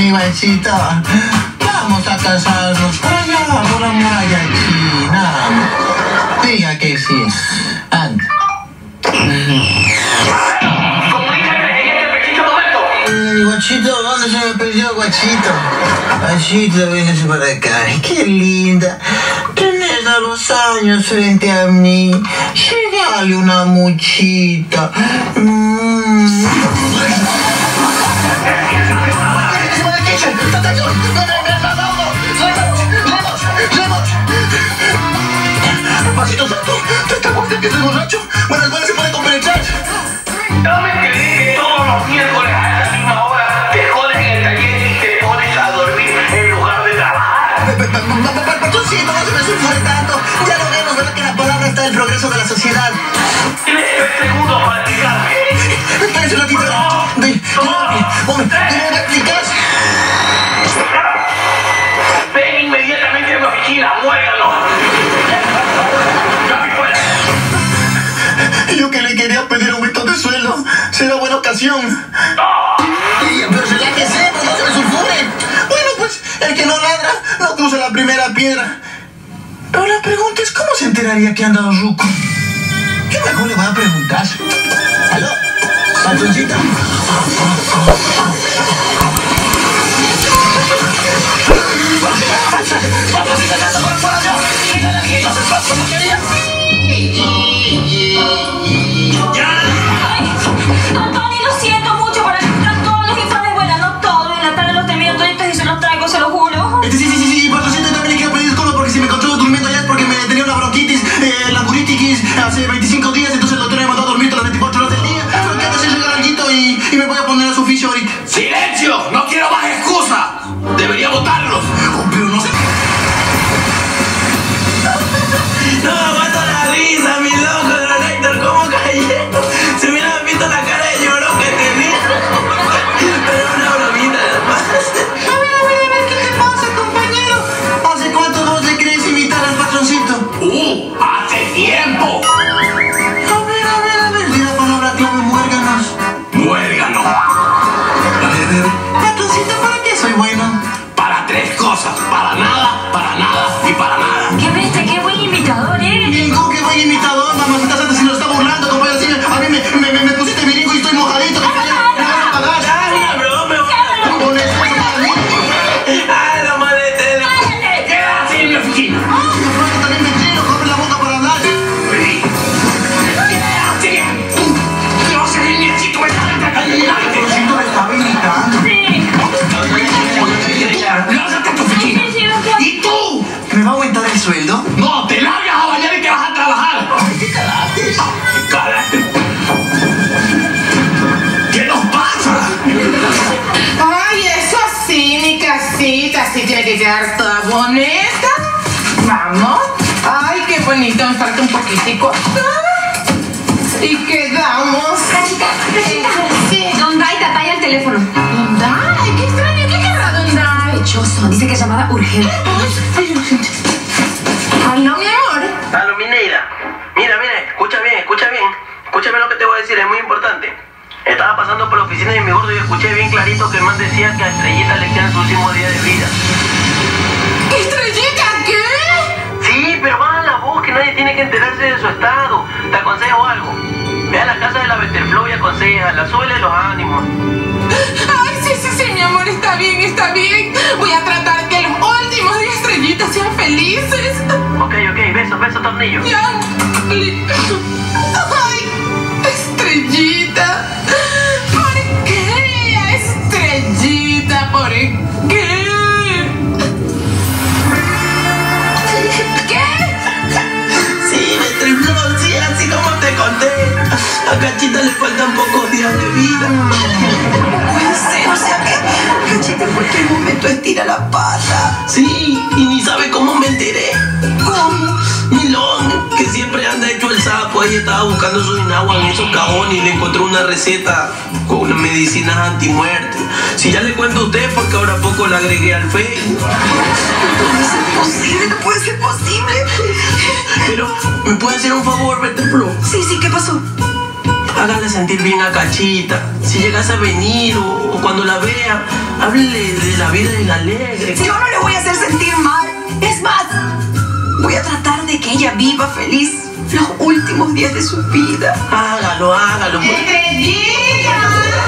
mi guachito. Vamos a casarnos por allá, por la muralla china. Diga que sí. Anda. Guachito, ¿dónde se me perdió, guachito? Guachito, véngase para acá. Ay, qué linda. Tenés a los años frente a mí. Llegale una muchita. Pasito santo, ¿te estás cuenta que soy borracho? Bueno, igual se puede compenetrar. No me creí que todos los miércoles a la misma hora te jodes en el taller y te pones a dormir en lugar de trabajar. Patroncito, no se me sulfure tanto. Ya lo vemos, ¿verdad? Que la palabra está en el progreso de la sociedad. Tienes 3 segundos para explicarme. Espérense un ratito. Hombre, ¿me explicas? Ven inmediatamente a mi oficina, muérgalo. Yo que le quería pedir aumento de sueldo. Será buena ocasión. Pero relájese, pues no se me sulfure. Bueno, pues, el que no ladra, no cruza la primera piedra. Pero la pregunta es, ¿cómo se enteraría que anda ruco? ¿Qué mejor le voy a preguntar? ¿Aló? ¿Patroncita? Tony, lo siento mucho, para que están todos los informes volando todo. En la tarde los termino toditos y se los traigo, se lo juro. Sí, patroncito, también le quiero pedir disculpas porque si me encontró durmiendo ayer porque me tenía una bronquitis, la buritiquis, hace 25 días, entonces el doctor me mandó a dormir todas las 24 horas del día. Pero que antes llega alguito y me voy a poner a su oficio ahorita. ¡Silencio! ¡No quiero más excusas! ¡Debería votarlos! Oh, pero no sé. No aguanto la risa, mi loco, don Héctor, ¿cómo cayó? Se hubieran visto la cara de llorón que tenía. Pero una bromita, además. A ver, ¿qué te pasa, compañero? ¿Hace cuánto vos le querés invitar al patroncito? ¡Hace tiempo! A ver, di la palabra clave, muérganos. ¡Muérgano! Patroncito, ¿para qué soy bueno? Para 3 cosas. Para nada y para nada. ¡Qué bestia, qué buen imitador eres! Ningún que buen imitador, mamacita santa, si nos está burlando, compañero. Así, a mí me pusiste viringo y estoy mojadito, compañero. Me van a pagar. Ay, broma. Con eso, para mí. Ay, no molestes. ¡Quédate en mi oficina! De pronto también me quiero, abre la boca para hablar. ¡Quédate! ¡No se viene así, tú me estás El patroncito me estaba gritando. Sí. ¡Lárgate a tu oficina! ¿Y tú? ¿Me va a aumentar el sueldo? ¡No! ¡Te largas a bañar y te vas a trabajar! ¿Qué carácter? ¡Carácter! ¿Qué nos pasa? Ay, eso sí, mi casita, así tiene que quedar toda bonita. Vamos. Ay, qué bonito, me falta un poquitico. Y quedamos. Cachita. Sí. Don Dai, te talla el teléfono. Ay, qué extraño, ¿qué querrá, Don Dai? Sospechoso, dice que es llamada urgente. ¿Aló, mi amor? Aló, Mineira. Mira, escucha bien. Escúchame lo que te voy a decir, es muy importante. Estaba pasando por la oficina de mi gordo y escuché bien clarito que el man decía que a Estrellita le quedan su último día de vida. ¿Estrellita qué? Sí, pero baja la voz, que nadie tiene que enterarse de su estado. Te aconsejo algo. Ve a la casa de la Betterflow y aconsejala, súbele los ánimos. Ay, sí, mi amor, está bien. Voy a tratar que los últimos días Estrellita sean felices. Ok, besos, tornillo. Ya. Ay, Estrellita. ¿Por qué, Estrellita? ¿Por qué? Sí, Betterflow, sí, así como te conté. A Cachita le faltan pocos días de vida. Puede ser, o sea que Cachita en cualquier momento estira la pata. Sí, y ni sabe cómo me enteré. ¿Cómo? Milón, que siempre anda hecho el sapo, ahí estaba buscando su inagua en esos cajones y le encontró una receta con medicinas antimuerte. Si ya le cuento a usted, porque ahora poco la agregué al Facebook. No puede ser posible. Pero, ¿me puede hacer un favor, Betterflow? Sí, ¿qué pasó? hágale sentir bien a Cachita. Si llegas a venir o cuando la vea, háblele de la vida y la alegre. Yo no le voy a hacer sentir mal. Es más, voy a tratar de que ella viva feliz los últimos días de su vida. Hágalo. ¡Estrellita!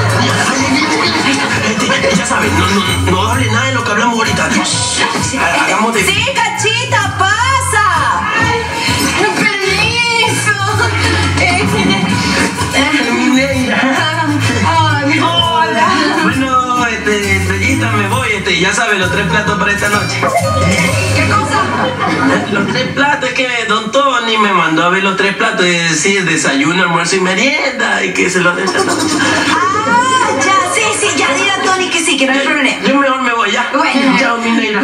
Ya saben, no hable nada de lo que hablamos ahorita. Hagamos de... Sí, Cachita, pasa. ¡Permiso! Hola. Bueno, Estrellita, me voy. Ya sabes, los 3 platos para esta noche. ¿Qué cosa? Los 3 platos, es que Don Tony me mandó a ver los 3 platos, es decir, desayuno, almuerzo y merienda, y que se los des esta noche. Ah, ya, sí, ya dile a Tony que sí, que no hay problema. Yo mejor me voy, ya. Bueno. Chao, mi negra.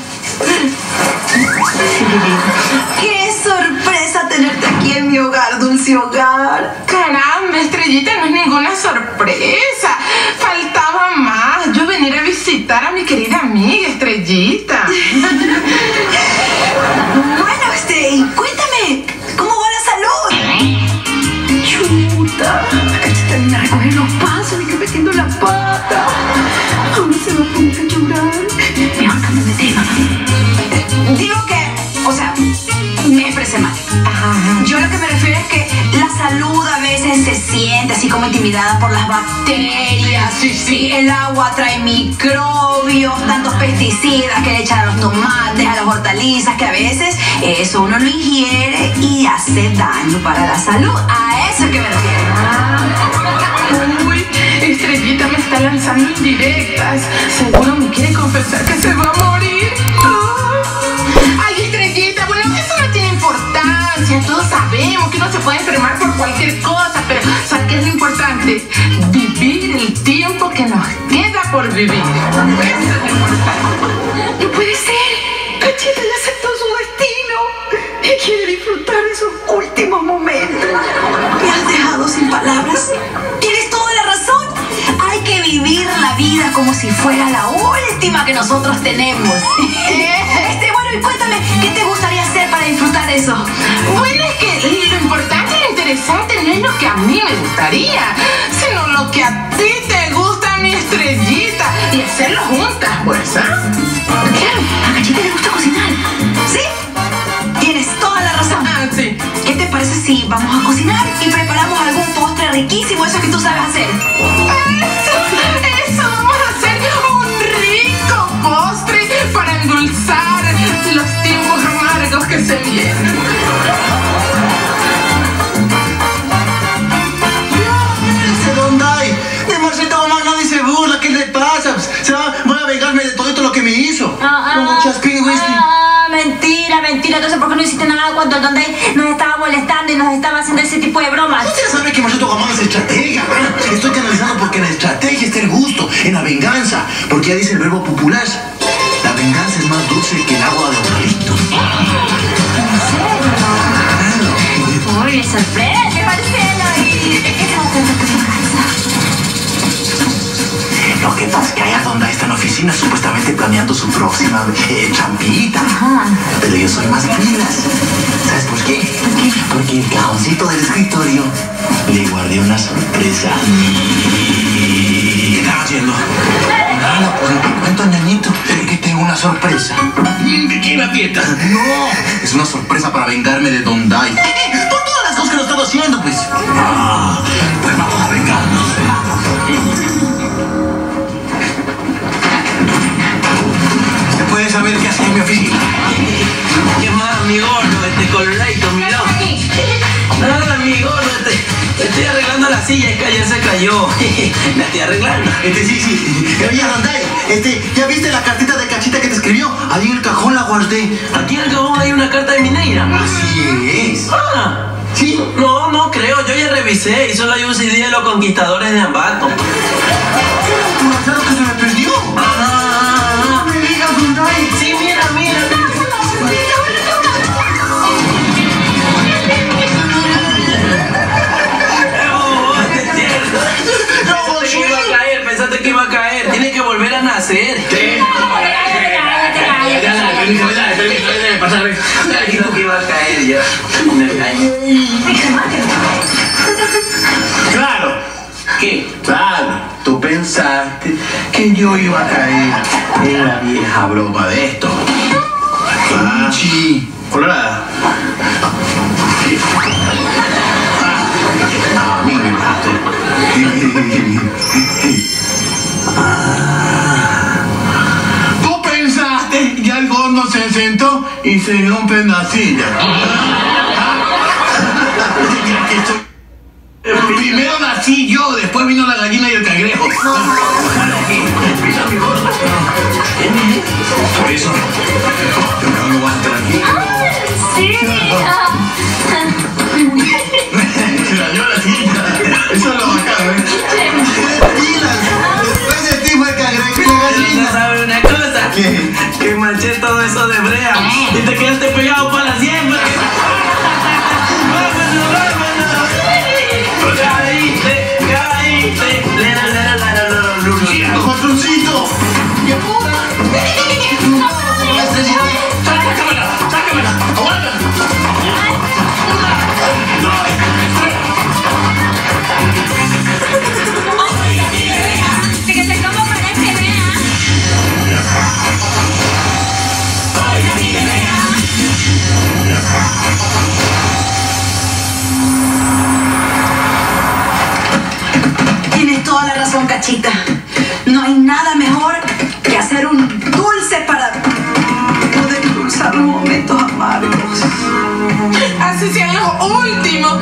¡Qué sorpresa tenerte aquí en mi hogar, dulce hogar! Caramba, Estrellita, no es ninguna sorpresa. Faltaba más. Yo venir a visitar a mi querida amiga Estrellita. Bueno, cuéntame, ¿cómo va la salud? Chuta, Cachita viene a recoger los pasos y que metiendo la pata. Ahora se va a poner a llorar. Mejor cambio de tema. Digo que, me expresé mal. Yo lo que me refiero es que la salud a veces se siente así como intimidada por las bacterias. Sí. El agua trae microbios, tantos pesticidas que le echan a los tomates, a las hortalizas, que a veces eso uno lo ingiere y hace daño para la salud. A eso es que me refiero. Uy, Estrellita me está lanzando indirectas. Seguro me quiere confesar que se va a morir. Ay, Estrellita, bueno, eso no tiene importancia. Todos sabemos que uno se puede enfermar por cualquier cosa, pero ¿sabes qué es lo importante? Vivir el tiempo que nos queda por vivir. Eso es lo importante. No puede ser. Cachita ya aceptó su destino y quiere disfrutar de sus últimos momentos. Me has dejado sin palabras. Tienes toda la razón. Hay que vivir la vida como si fuera la última que nosotros tenemos. Bueno, y cuéntame, ¿qué te gustaría hacer para disfrutar de eso? Bueno, es que lo importante y lo interesante no es lo que a mí me gustaría, sino lo que a ti te gusta, mi Estrellita, y hacerlo juntas, pues, ¿ah? Claro, a Cachita le gusta cocinar. ¿Sí? Tienes toda la razón. Ah, sí. ¿Qué te parece si vamos a cocinar y preparamos algún postre riquísimo, eso que tú sabes hacer? Eso, vamos a hacer un rico postre para endulzar los tiempos amargos que se vienen. Don Dai, de Marcito mamá nadie se burla, ¿qué le pasa? Voy a vengarme de todo lo que me hizo. Como Chaspín Whisky. Mentira. Entonces, ¿por qué no hiciste nada cuando el Don Day nos estaba molestando y nos estaba haciendo ese tipo de bromas? Usted sabe que Marcito Gamán es estratega. Estoy canalizando porque en la estrategia está el gusto, en la venganza. Porque ya dice el verbo popular, la venganza es más dulce que el agua de eucalipto. ¿En serio? Uy, me sorprende, Marcelo. ¿Y de qué se va a tratar tu venganza? Lo que pasa es que allá donde está en la oficina supuestamente planeando su próxima champita. Pero yo soy más pilas. ¿Sabes por qué? Porque en el cajoncito del escritorio le guardé una sorpresa. ¿Qué estás haciendo? Nada, pues te cuento, nenito, que tengo una sorpresa. ¿De qué la fiesta? No, es una sorpresa para vengarme de Don Dai. Por todas las cosas que nos estaba haciendo, pues. Pues vamos a vengarnos. ¿Puedes saber qué hace en mi oficina? ¿Qué más, mi gordo? Coloradito, mi loco. Nada, mi gordo, estoy arreglando la silla, es que ayer se cayó. La estoy arreglando. Sí. Oye, Don Dai, ¿ya viste la cartita de Cachita que te escribió? Ahí en el cajón la guardé. Aquí en el cajón hay una carta de mi negra. Así es. Ah. ¿Sí? No creo, yo ya revisé y solo hay un CD de los conquistadores de Ambato. Claro que se me perdió. No me digas, Don Dai. Sí, mira. Pensaste que iba a caer. Tiene que volver a nacer. Dijo que iba a caer ya. Claro. ¿Qué? Claro, tú pensaste que yo iba a caer en la vieja broma de esto. Sí. Colorada. A mí me mataste. Tú pensaste que el gordo se sentó y se rompe en la silla. Primero nací yo, después vino la gallina y el cangrejo. Por eso, yo mejor no voy a estar aquí. Sí. Se dañó la silla. Eso es lo bacano, ¿eh? Después de ti fue el cangrejo y la ¿No gallina. sabes una cosa? ¿Qué? Que manché todo eso de brea y te quedaste pegado para siempre. Caíste. ¡Patroncito! ¡Y apura! ¡Sácamela! ¡Aguanta! Fíjate cómo parece, vea. Tienes toda la razón, Cachita. No hay nada mejor que hacer un dulce para poder impulsar los momentos amargos. Así sea lo último.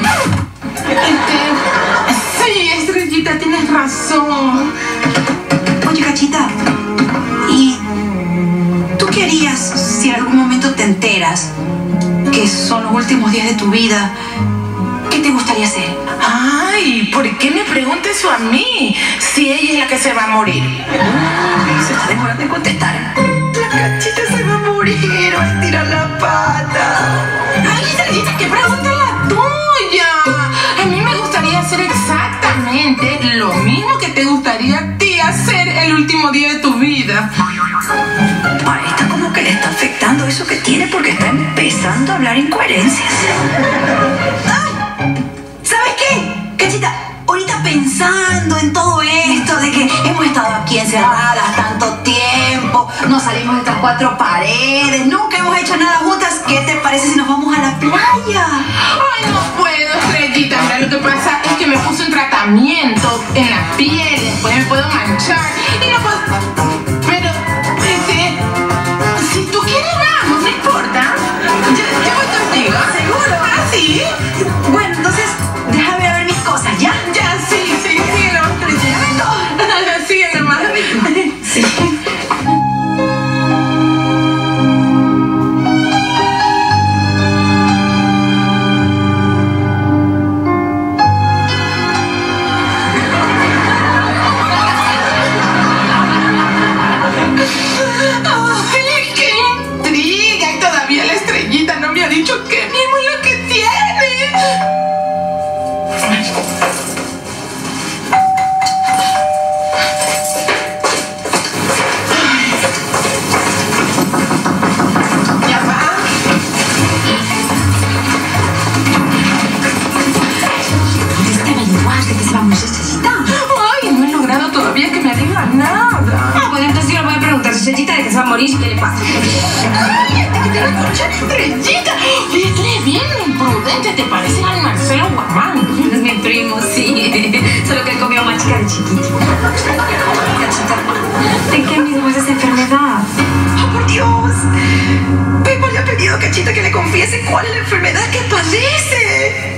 Sí, Estrellita, tienes razón. Oye, Cachita, ¿y tú qué harías si en algún momento te enteras que son los últimos días de tu vida? ¿Qué te gustaría hacer? Ay, ¿por qué me pregunta eso a mí? Si ella es la que se va a morir. Se está demorando en contestar. La Cachita se va a morir, va a estirar la pata. Ay, Estrellita, ¿qué pregunta es la tuya? A mí me gustaría hacer exactamente lo mismo que te gustaría a ti hacer el último día de tu vida. A esta como que le está afectando eso que tiene porque está empezando a hablar incoherencias. ¡Ay! ¿Sabes qué? Cachita, ahorita pensando en todo esto de que hemos estado aquí encerradas tanto tiempo, no salimos de estas cuatro paredes, nunca hemos hecho nada juntas, ¿qué te parece si nos vamos a la playa? Ay, no puedo, Estrellita. Mira, lo que pasa es que me puse un tratamiento en la piel, después me puedo manchar y no puedo... Pero, si tú quieres vamos, no importa. Yo voy contigo. ¿Seguro? ¿Ah, sí? Bueno, entonces, déjame ver mis cosas, ¿ya? Ya, sí, síguelo, Estrellita. Síguelo, nomás. Sí. Ay, qué intriga. Y todavía la Estrellita no me ha dicho qué mismo es lo que tiene. Ya va. ¿Pudiste averiguar de que se va a morir Estrellita? Ay, no he logrado todavía que me diga nada. Ah, bueno, entonces yo le voy a preguntar a su Estrellita de que se va a morir y qué le pasa. Ay, que te escucha la Estrellita. Oye, tú eres bien imprudente. Te pareces al Marcelo Guamán. Es mi primo, sí. Solo que él comió más chica de chiquito. Cachita, ¿de qué mismo es esa enfermedad? ¡Oh, por Dios! Pepa le ha pedido a Cachita que le confiese cuál es la enfermedad que padece.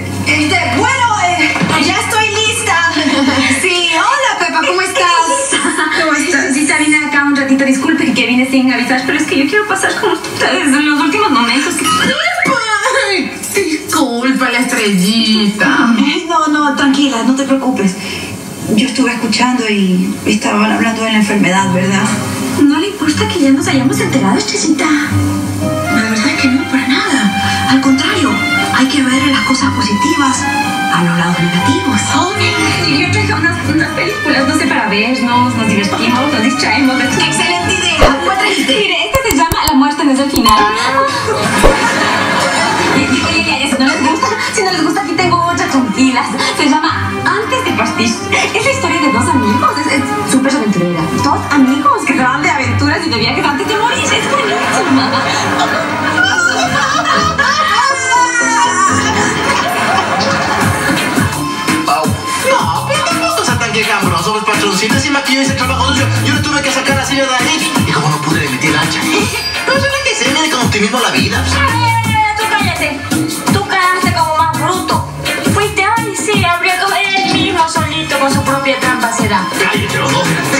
Ya estoy lista. Sí, hola Pepa, ¿cómo estás? ¿Cómo estás? Sí, vine acá un ratito, disculpe que vine sin avisar, pero es que yo quiero pasar con ustedes en los últimos momentos. Ay, disculpa la Estrellita. No, tranquila, no te preocupes. Yo estuve escuchando y estaban hablando de la enfermedad, ¿verdad? ¿No le importa que ya nos hayamos enterado, Estrellita? La verdad es que no, para nada. Al contrario, hay que ver las cosas positivas a los lados negativos. Y yo traje unas películas, no sé, para vernos, nos divertimos, nos distraemos. ¡Excelente idea! ¿Cuál trajiste? Mire, esta se llama La muerte no es el final. Si no les gusta, aquí tengo otra tranquilas. Se llama haciendo viajes antes de morir. Es buenísima. No, pero tampoco sea tan quejambroso, pues, patroncito. Encima que yo hice trabajo sucio, yo le tuve que sacar a señor de ahí. Y como no pude, le metí el hacha. Pero se que se mire con optimismo la vida. Tú cállate. Tú quedaste como más bruto. Fuiste, ay, sí, habría que él mismo solito con su propia trampa será. Cállate los dos.